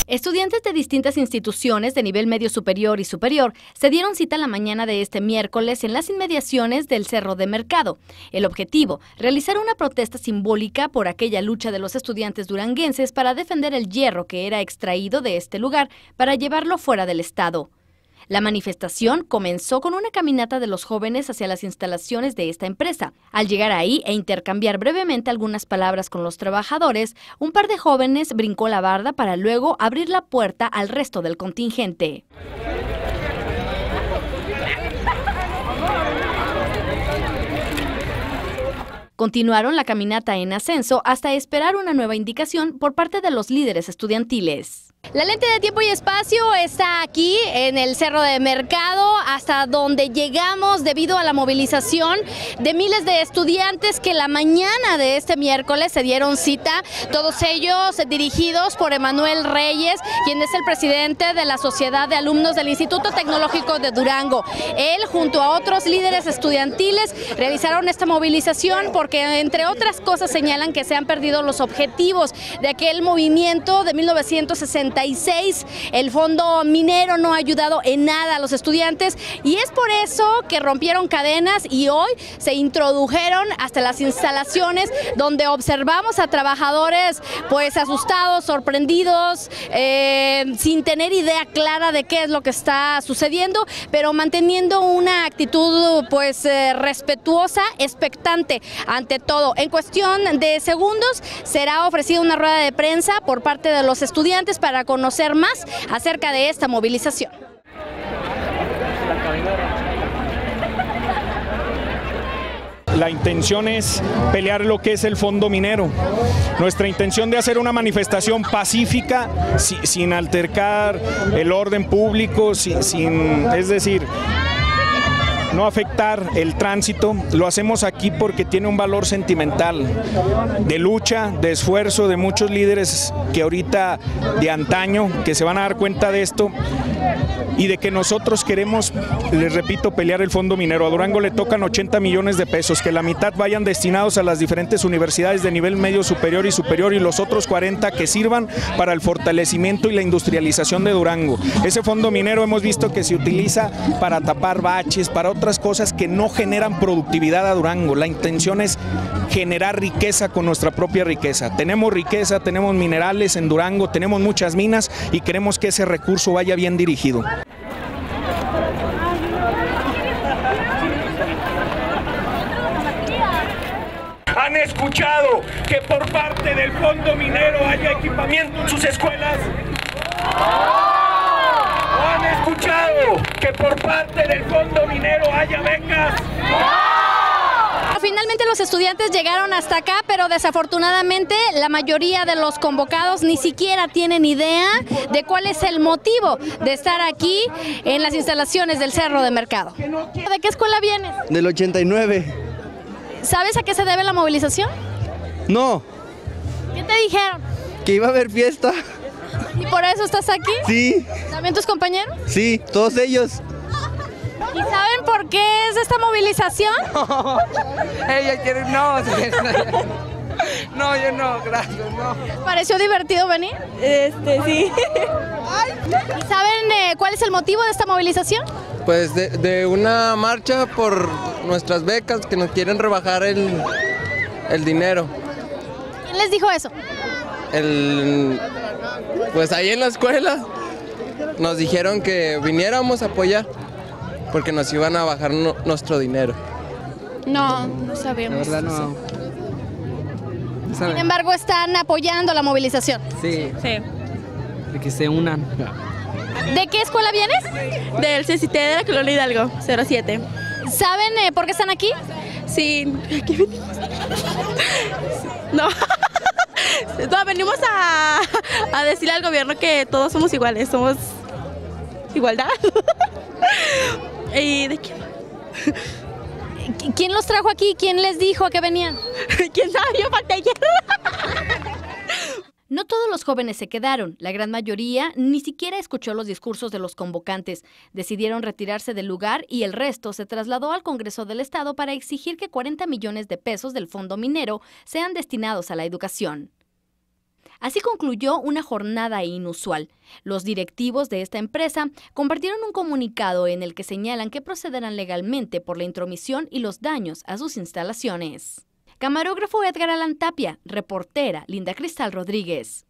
Estudiantes de distintas instituciones de nivel medio superior y superior se dieron cita la mañana de este miércoles en las inmediaciones del Cerro de Mercado. El objetivo, realizar una protesta simbólica por aquella lucha de los estudiantes duranguenses para defender el hierro que era extraído de este lugar para llevarlo fuera del estado. La manifestación comenzó con una caminata de los jóvenes hacia las instalaciones de esta empresa. Al llegar ahí e intercambiar brevemente algunas palabras con los trabajadores, un par de jóvenes brincó la barda para luego abrir la puerta al resto del contingente. Continuaron la caminata en ascenso hasta esperar una nueva indicación por parte de los líderes estudiantiles. La lente de tiempo y espacio está aquí en el Cerro de Mercado, hasta donde llegamos debido a la movilización de miles de estudiantes que la mañana de este miércoles se dieron cita, todos ellos dirigidos por Emanuel Reyes, quien es el presidente de la Sociedad de Alumnos del Instituto Tecnológico de Durango. Él, junto a otros líderes estudiantiles, realizaron esta movilización porque, entre otras cosas, señalan que se han perdido los objetivos de aquel movimiento de 1966. El fondo minero no ha ayudado en nada a los estudiantes y es por eso que rompieron cadenas y hoy se introdujeron hasta las instalaciones donde observamos a trabajadores pues asustados, sorprendidos, sin tener idea clara de qué es lo que está sucediendo, pero manteniendo una actitud pues respetuosa, expectante ante todo. En cuestión de segundos será ofrecida una rueda de prensa por parte de los estudiantes para conocer más acerca de esta movilización. La intención es pelear lo que es el fondo minero. Nuestra intención de hacer una manifestación pacífica, sin altercar el orden público, es decir, no afectar el tránsito, lo hacemos aquí porque tiene un valor sentimental, de lucha, de esfuerzo de muchos líderes que ahorita de antaño, que se van a dar cuenta de esto y de que nosotros queremos, les repito, pelear el fondo minero. A Durango le tocan 80 millones de pesos, que la mitad vayan destinados a las diferentes universidades de nivel medio superior y los otros 40 que sirvan para el fortalecimiento y la industrialización de Durango. Ese fondo minero hemos visto que se utiliza para tapar baches, para otras cosas que no generan productividad a Durango. La intención es generar riqueza con nuestra propia riqueza. Tenemos riqueza, tenemos minerales en Durango, tenemos muchas minas y queremos que ese recurso vaya bien dirigido. ¿Han escuchado que por parte del fondo minero haya equipamiento en sus escuelas? ¿Han escuchado que por parte del fondo minero haya becas? Finalmente los estudiantes llegaron hasta acá, pero desafortunadamente la mayoría de los convocados ni siquiera tienen idea de cuál es el motivo de estar aquí en las instalaciones del Cerro de Mercado. ¿De qué escuela vienes? Del 89. ¿Sabes a qué se debe la movilización? No. ¿Qué te dijeron? Que iba a haber fiesta. ¿Y por eso estás aquí? Sí. ¿También tus compañeros? Sí, todos ellos. ¿Y saben por qué es esta movilización? No, ella quiere, no, no, yo no, gracias, no. ¿Pareció divertido venir? Sí. ¿Y saben cuál es el motivo de esta movilización? Pues de una marcha por nuestras becas que nos quieren rebajar el dinero. ¿Quién les dijo eso? Pues ahí en la escuela nos dijeron que viniéramos a apoyar porque nos iban a bajar nuestro dinero. No, no sabíamos. La verdad no. Sin embargo, están apoyando la movilización. Sí. Sí. De que se unan. ¿De qué escuela vienes? Del CCT de la Colonia Hidalgo, 07. ¿Saben por qué están aquí? Sí. No. No, venimos a decirle al gobierno que todos somos iguales, somos igualdad. ¿Y de quién? ¿Quién los trajo aquí? ¿Quién les dijo que venían? ¿Quién sabe? Yo falté ayer. No todos los jóvenes se quedaron, la gran mayoría ni siquiera escuchó los discursos de los convocantes. Decidieron retirarse del lugar y el resto se trasladó al Congreso del Estado para exigir que 40 millones de pesos del fondo minero sean destinados a la educación. Así concluyó una jornada inusual. Los directivos de esta empresa compartieron un comunicado en el que señalan que procederán legalmente por la intromisión y los daños a sus instalaciones. Camarógrafo Edgar Alan Tapia, reportera Linda Cristal Rodríguez.